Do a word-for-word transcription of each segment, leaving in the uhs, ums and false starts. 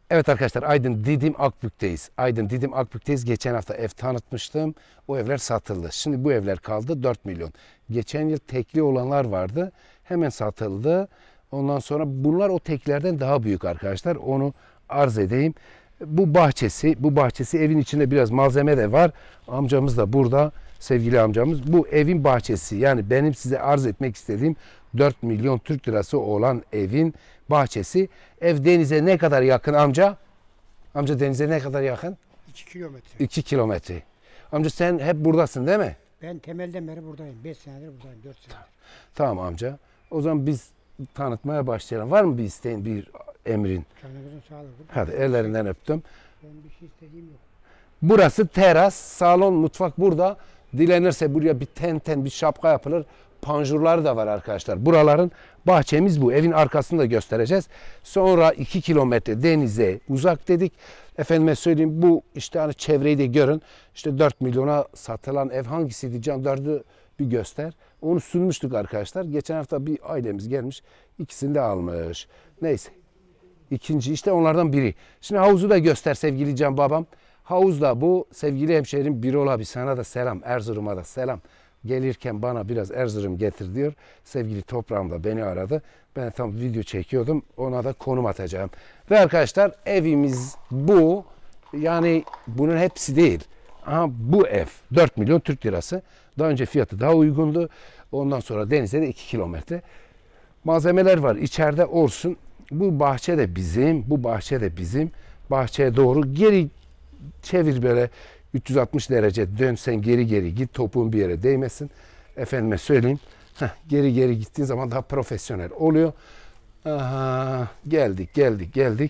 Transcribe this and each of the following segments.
Evet arkadaşlar, Aydın Didim Akbük'teyiz. Aydın Didim Akbük'teyiz. Geçen hafta ev tanıtmıştım. O evler satıldı. Şimdi bu evler kaldı dört milyon. Geçen yıl tekli olanlar vardı. Hemen satıldı. Ondan sonra bunlar o teklerden daha büyük arkadaşlar. Onu arz edeyim. Bu bahçesi, bu bahçesi evin içinde biraz malzeme de var. Amcamız da burada, sevgili amcamız. Bu evin bahçesi, yani benim size arz etmek istediğim dört milyon Türk lirası olan evin bahçesi. Ev denize ne kadar yakın amca? Amca denize ne kadar yakın? iki kilometre. iki kilometre. Amca sen hep buradasın değil mi? Ben temelden beri buradayım. beş senedir buradayım. dört senedir. Tamam amca. O zaman biz tanıtmaya başlayalım. Var mı bir isteğin, bir emrin? Canınızın sağlığı. Hadi ellerinden öptüm. Ben bir şey istediğim yok. Burası teras, salon, mutfak burada. Dilenirse buraya bir tenten, bir şapka yapılır. Panjurları da var arkadaşlar. Buraların bahçemiz bu. Evin arkasını da göstereceğiz. Sonra iki kilometre denize uzak dedik. Efendime söyleyeyim, bu işte hani çevreyi de görün. İşte dört milyona satılan ev hangisiydi Can? Dördü bir göster. Onu sunmuştuk arkadaşlar. Geçen hafta bir ailemiz gelmiş. İkisini de almış. Neyse. İkinci işte onlardan biri. Şimdi havuzu da göster sevgili Can babam. Havuz da bu. Sevgili hemşehrim Birol abi, sana da selam. Erzurum'a da selam. Gelirken bana biraz Erzurum getir diyor. Sevgili toprağım da beni aradı. Ben tam video çekiyordum. Ona da konum atacağım. Ve arkadaşlar evimiz bu. Yani bunun hepsi değil. Aha, bu ev dört milyon Türk lirası. Daha önce fiyatı daha uygundu. Ondan sonra denize de iki kilometre. Malzemeler var içeride olsun. Bu bahçe de bizim. Bu bahçe de bizim. Bahçeye doğru geri çevir, böyle üç yüz altmış derece dönsen geri geri git, topuğun bir yere değmesin. Efendime söyleyeyim. Heh, geri geri gittiğin zaman daha profesyonel oluyor. Aha, geldik geldik geldik.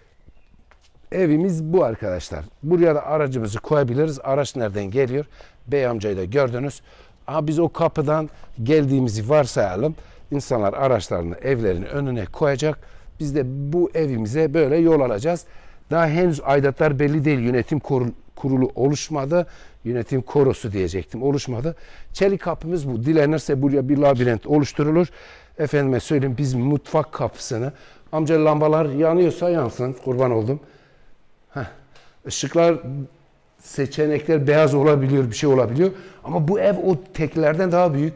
Evimiz bu arkadaşlar. Buraya da aracımızı koyabiliriz. Araç nereden geliyor? Bey amcayı da gördünüz. Ama biz o kapıdan geldiğimizi varsayalım. İnsanlar araçlarını evlerinin önüne koyacak. Biz de bu evimize böyle yol alacağız. Daha henüz aidatlar belli değil. Yönetim kurulu oluşmadı. Yönetim korosu diyecektim. Oluşmadı. Çelik kapımız bu. Dilenirse buraya bir labirent oluşturulur. Efendime söyleyeyim, biz mutfak kapısını, amca lambalar yanıyorsa yansın. Kurban oldum. Heh. Işıklar, seçenekler beyaz olabiliyor, bir şey olabiliyor. Ama bu ev o teklerden daha büyük.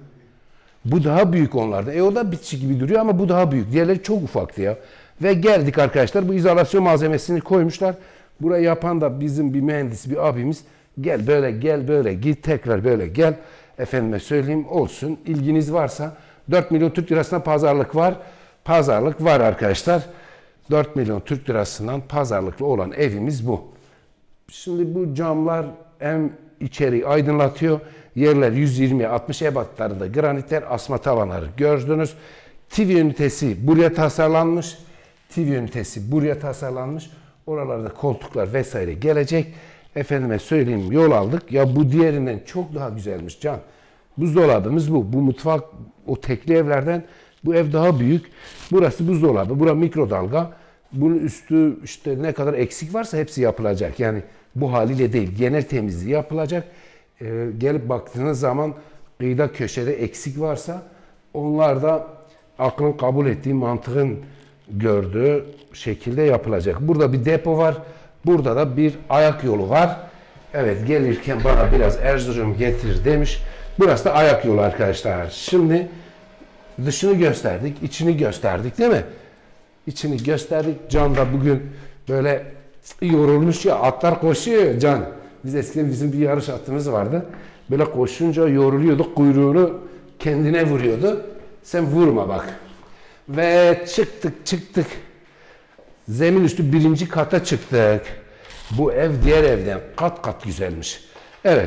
Bu daha büyük onlardan. E o da bitişik gibi duruyor ama bu daha büyük. Diğerleri çok ufaktı ya. Ve geldik arkadaşlar. Bu izolasyon malzemesini koymuşlar. Burayı yapan da bizim bir mühendis, bir abimiz. Gel böyle, gel böyle, git tekrar böyle gel. Efendime söyleyeyim, olsun. İlginiz varsa dört milyon Türk lirasına pazarlık var. Pazarlık var arkadaşlar. dört milyon Türk lirasından pazarlıklı olan evimiz bu. Şimdi bu camlar hem içeri aydınlatıyor. Yerler yüz yirmi altmış ebatlarında granitler, asma tavanları gördünüz. T V ünitesi buraya tasarlanmış. T V ünitesi buraya tasarlanmış. Oralarda koltuklar vesaire gelecek. Efendime söyleyeyim, yol aldık. Ya bu diğerinden çok daha güzelmiş Can. Buzdolabımız bu. Bu mutfak o tekli evlerden bu ev daha büyük. Burası buzdolabı. Burası mikrodalga. Bunun üstü işte ne kadar eksik varsa hepsi yapılacak. Yani bu haliyle değil. Genel temizliği yapılacak. Ee, gelip baktığınız zaman kıyıda köşede eksik varsa onlar da aklın kabul ettiği, mantığın gördüğü şekilde yapılacak. Burada bir depo var. Burada da bir ayak yolu var. Evet, gelirken bana biraz Erzurum getir demiş. Burası da ayak yolu arkadaşlar. Şimdi dışını gösterdik, içini gösterdik değil mi? İçini gösterdik. Can da bugün böyle yorulmuş ya, atlar koşuyor Can. Biz eskiden bizim bir yarış atımız vardı. Böyle koşunca yoruluyordu, kuyruğunu kendine vuruyordu. Sen vurma bak. Ve çıktık çıktık. Zemin üstü birinci kata çıktık. Bu ev diğer evden kat kat güzelmiş. Evet.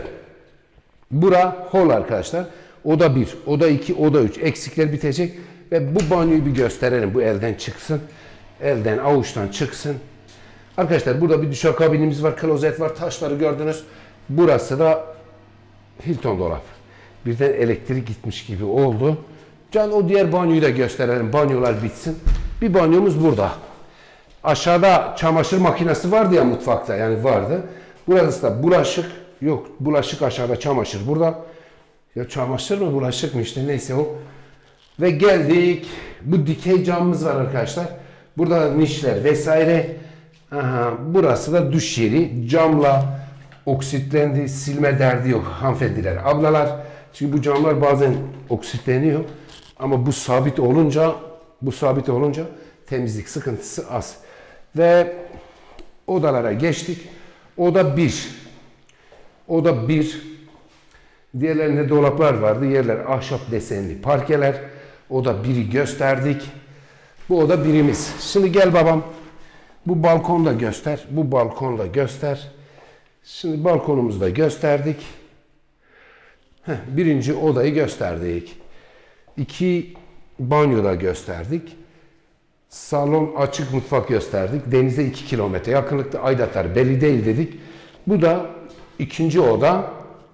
Bura hol arkadaşlar. Oda bir, oda iki, oda üç. Eksikler bitecek. Ve bu banyoyu bir gösterelim. Bu elden çıksın. Elden, avuçtan çıksın. Arkadaşlar burada bir duşakabinimiz var. Klozet var. Taşları gördünüz. Burası da Hilton dolap. Birden elektrik gitmiş gibi oldu. Can, o diğer banyoyu da gösterelim. Banyolar bitsin. Bir banyomuz burada. Aşağıda çamaşır makinesi vardı ya mutfakta. Yani vardı. Burası da bulaşık. Yok, bulaşık aşağıda, çamaşır burada. Ya çamaşır mı, bulaşık mı, işte neyse o. Ve geldik. Bu dikey camımız var arkadaşlar. Burada nişler vesaire. Aha, burası da duş yeri. Camla oksitlendi. Silme derdi yok hanımefendiler, ablalar. Çünkü bu camlar bazen oksitleniyor. Ama bu sabit olunca bu sabit olunca temizlik sıkıntısı az. Ve odalara geçtik. Oda bir. Oda bir. Diğerlerinde dolaplar vardı. Yerler ahşap desenli parkeler. Oda biri gösterdik. Bu oda birimiz. Şimdi gel babam. Bu balkonu da göster. Bu balkonu da göster. Şimdi balkonumuzu da gösterdik. Heh, birinci odayı gösterdik. İki banyoda gösterdik. Salon, açık mutfak gösterdik. Denize iki kilometre yakınlıkta, aidatlar belli değil dedik. Bu da ikinci oda.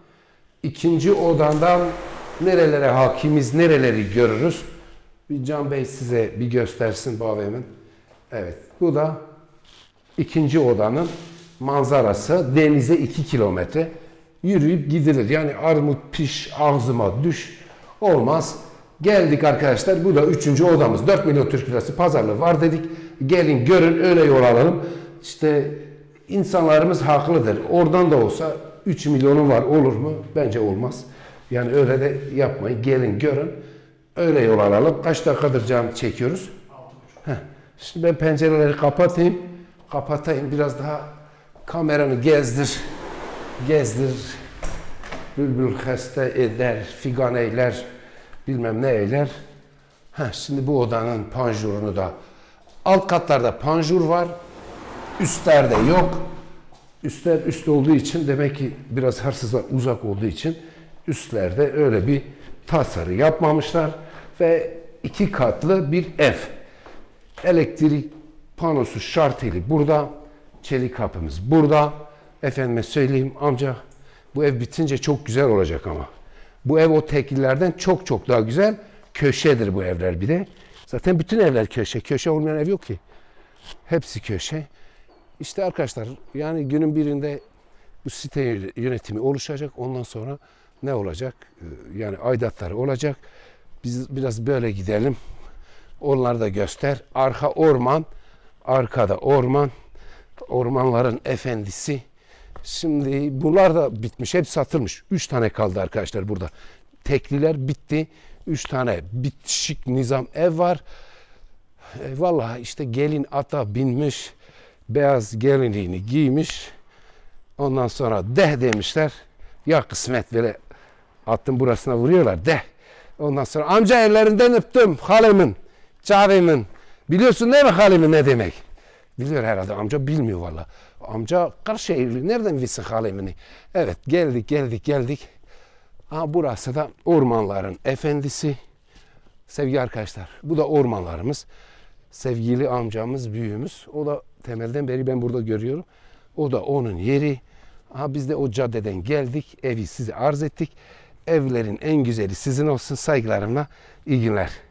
İkinci odandan nerelere hakimiz, nereleri görürüz? Bir Can Bey size bir göstersin babamın. Evet, bu da ikinci odanın manzarası. Denize iki kilometre yürüyüp gidilir. Yani armut piş ağzıma düş olmaz. Geldik arkadaşlar. Bu da üçüncü odamız. dört milyon Türk lirası pazarlığı var dedik. Gelin görün, öyle yol alalım. İşte insanlarımız haklıdır. Oradan da olsa üç milyonu var, olur mu? Bence olmaz. Yani öyle de yapmayın. Gelin görün. Öyle yol alalım. Kaç dakikadır cam çekiyoruz? Heh. Şimdi ben pencereleri kapatayım. Kapatayım. Biraz daha kameranı gezdir. Gezdir. Bülbül heste eder. Figan eyler. Bilmem ne eyler. Heh, şimdi bu odanın panjurunu da, alt katlarda panjur var. Üstlerde yok. Üstler üst olduğu için, demek ki biraz hırsızlar uzak olduğu için üstlerde öyle bir tasarı yapmamışlar. Ve iki katlı bir ev. Elektrik panosu şarteli burada. Çelik kapımız burada. Efendime söyleyeyim amca, bu ev bitince çok güzel olacak ama. Bu ev o tekillerden çok çok daha güzel. Köşedir bu evler bir de. Zaten bütün evler köşe. Köşe olmayan ev yok ki. Hepsi köşe. İşte arkadaşlar, yani günün birinde bu site yönetimi oluşacak. Ondan sonra ne olacak? Yani aidatları olacak. Biz biraz böyle gidelim. Onları da göster. Arka orman. Arkada orman. Ormanların efendisi. Şimdi bunlar da bitmiş. Hep satılmış. Üç tane kaldı arkadaşlar burada. Tekliler bitti. Üç tane bitişik nizam ev var. E, vallahi işte gelin ata binmiş. Beyaz gelinliğini giymiş. Ondan sonra deh demişler. Ya kısmet, böyle attın burasına vuruyorlar. Deh. Ondan sonra amca ellerinden öptüm halemin, çavimin. Biliyorsun değil mi halemin ne demek? Biliyor herhalde, amca bilmiyor valla. Amca Kırşehirli, nereden bilsin halemini? Evet, geldik geldik geldik. Ha, burası da ormanların efendisi. Sevgili arkadaşlar, bu da ormanlarımız. Sevgili amcamız, büyüğümüz. O da temelden beri ben burada görüyorum. O da onun yeri. Ha, biz de o caddeden geldik. Evi size arz ettik. Evlerin en güzeli sizin olsun. Saygılarımla, iyi günler.